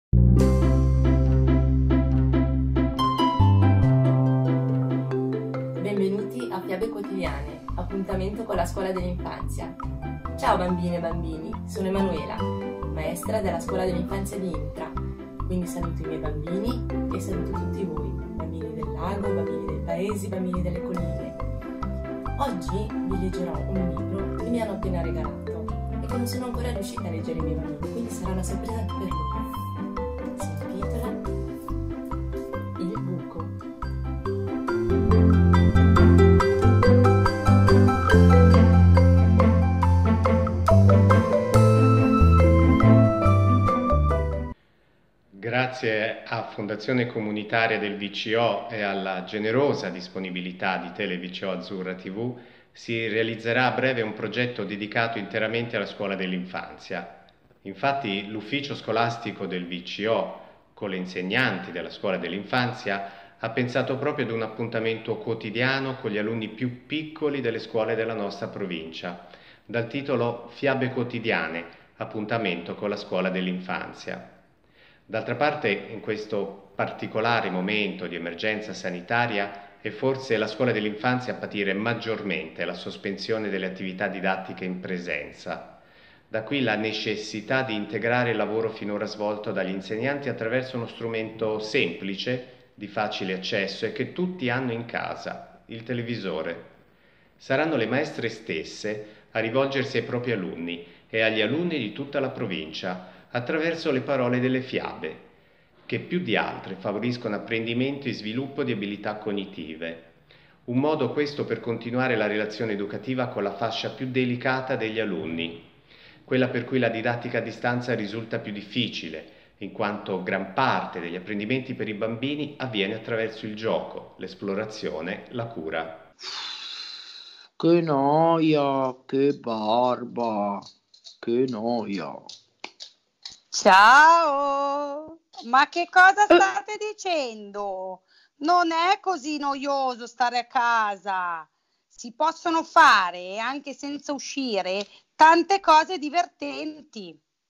Benvenuti a Fiabe Quotidiane, appuntamento con la scuola dell'infanzia. Ciao bambine e bambini, sono Emanuela, maestra della scuola dell'infanzia di Intra, quindi saluto i miei bambini e saluto tutti voi, bambini del lago, bambini dei paesi, bambini delle colline. Oggi vi leggerò un libro che mi hanno appena regalato e che non sono ancora riuscita a leggere ai miei bambini, quindi sarà una sorpresa anche per loro. Si intitola Il buco. Grazie a Fondazione Comunitaria del VCO e alla generosa disponibilità di TeleVCO Azzurra TV si realizzerà a breve un progetto dedicato interamente alla scuola dell'infanzia. Infatti l'ufficio scolastico del VCO con le insegnanti della scuola dell'infanzia ha pensato proprio ad un appuntamento quotidiano con gli alunni più piccoli delle scuole della nostra provincia, dal titolo Fiabe Quotidiane, appuntamento con la scuola dell'infanzia. D'altra parte, in questo particolare momento di emergenza sanitaria, è forse la scuola dell'infanzia a patire maggiormente la sospensione delle attività didattiche in presenza. Da qui la necessità di integrare il lavoro finora svolto dagli insegnanti attraverso uno strumento semplice, di facile accesso e che tutti hanno in casa, il televisore. Saranno le maestre stesse a rivolgersi ai propri alunni e agli alunni di tutta la provincia attraverso le parole delle fiabe, che più di altre favoriscono apprendimento e sviluppo di abilità cognitive. Un modo questo per continuare la relazione educativa con la fascia più delicata degli alunni, quella per cui la didattica a distanza risulta più difficile, in quanto gran parte degli apprendimenti per i bambini avviene attraverso il gioco, l'esplorazione, la cura. Che noia, che barba, che noia. Ciao! Ma che cosa state dicendo? Non è così noioso stare a casa. Si possono fare, anche senza uscire, tante cose divertenti.